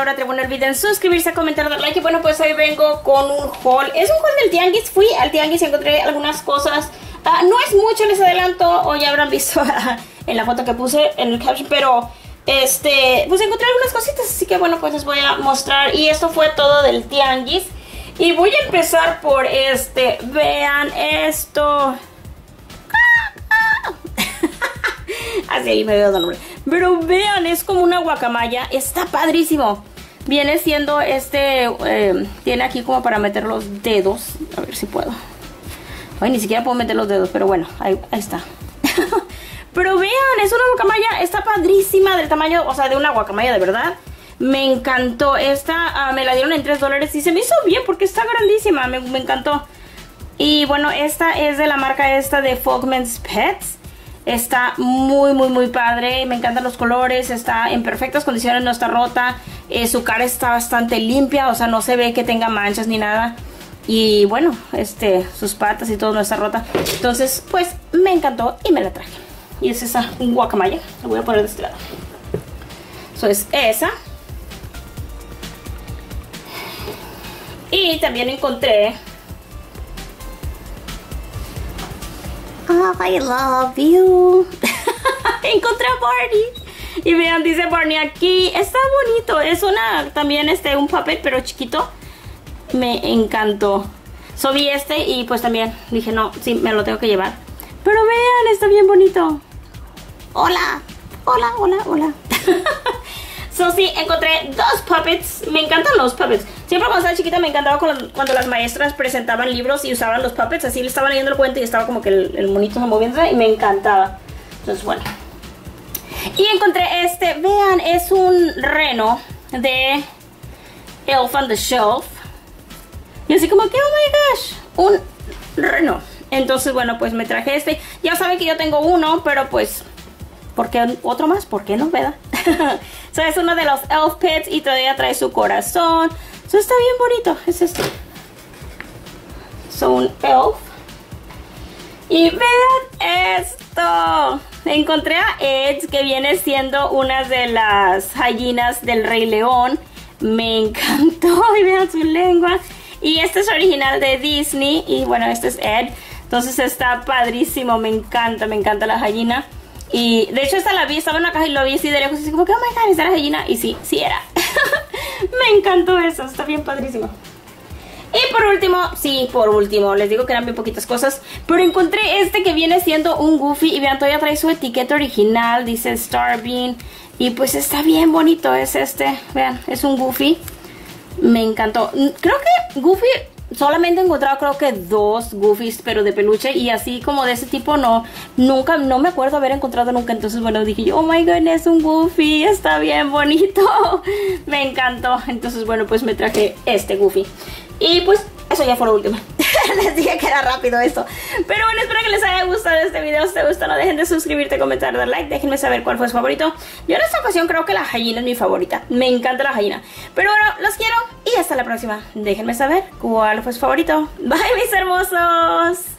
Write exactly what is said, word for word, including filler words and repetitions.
Laura Trevo. No olviden suscribirse, comentar, dar like. Y bueno, pues hoy vengo con un haul. Es un haul del tianguis. Fui al tianguis y encontré algunas cosas. Uh, no es mucho, les adelanto, o ya habrán visto en la foto que puse en el caption, pero este, pues encontré algunas cositas, así que bueno, pues les voy a mostrar. Y esto fue todo del tianguis. Y voy a empezar por este. Vean esto. Así me veo de nombre. Pero vean, es como una guacamaya. Está padrísimo. Viene siendo este eh, tiene aquí como para meter los dedos. A ver si puedo. Ay, ni siquiera puedo meter los dedos, pero bueno, ahí, ahí está. Pero vean, es una guacamaya. Está padrísima, del tamaño, o sea, de una guacamaya de verdad. Me encantó. Esta uh, me la dieron en tres dólares y se me hizo bien porque está grandísima. Me, me encantó. Y bueno, esta es de la marca esta de Folkman's Pets. Está muy, muy, muy padre. Me encantan los colores. Está en perfectas condiciones, no está rota. Eh, su cara está bastante limpia, o sea, no se ve que tenga manchas ni nada. Y bueno, este, sus patas y todo no está rota. Entonces, pues, me encantó y me la traje. Y es esa guacamaya. La voy a poner de este lado. Eso es esa. Y también encontré... Oh, I love you. Encontré a Barney. Y vean, dice Barney aquí. Está bonito. Es una, también este, un puppet, pero chiquito. Me encantó. So vi este y pues también dije, no, sí, me lo tengo que llevar. Pero vean, está bien bonito. Hola, hola, hola, hola. So sí, encontré dos puppets. Me encantan los puppets. Siempre cuando estaba chiquita me encantaba cuando, cuando las maestras presentaban libros y usaban los puppets. Así le estaba leyendo el cuento y estaba como que el, el monito se moviéndose y me encantaba. Entonces bueno. Y encontré este. Vean, es un reno de Elf on the Shelf. Y así como que, oh my gosh, un reno. Entonces bueno, pues me traje este. Ya saben que yo tengo uno, pero pues... ¿por qué otro más? ¿Por qué no, verdad? So, es uno de los Elf Pets y todavía trae su corazón. So, está bien bonito. Es este. So, un Elf. Y vean esto. Encontré a Edge, que viene siendo una de las gallinas del Rey León. Me encantó. Y vean su lengua. Y este es original de Disney. Y bueno, este es Ed. Entonces está padrísimo. Me encanta, me encanta la gallina. Y de hecho esta la vi, estaba en la caja y lo vi así de lejos, así como que, oh my god, ¿es la gallina? Y sí, sí era. Me encantó eso, está bien padrísimo. Y por último, sí, por último, les digo que eran bien poquitas cosas, pero encontré este que viene siendo un Goofy. Y vean, todavía trae su etiqueta original, dice Starbeam. Y pues está bien bonito, es este, vean, es un Goofy. Me encantó. Creo que Goofy... solamente he encontrado creo que dos Goofies, pero de peluche, y así como de ese tipo no, nunca, no me acuerdo haber encontrado nunca. Entonces bueno, dije yo, oh my goodness, un Goofy, está bien bonito. Me encantó. Entonces bueno, pues me traje este Goofy. Y pues eso ya fue lo último. Les dije que era rápido esto. Pero bueno, espero que les haya gustado este video. Si te gustó, no dejen de suscribirte, comentar, dar like. Déjenme saber cuál fue su favorito. Yo en esta ocasión creo que la gallina es mi favorita. Me encanta la gallina. Pero bueno, los quiero y hasta la próxima. Déjenme saber cuál fue su favorito. Bye, mis hermosos.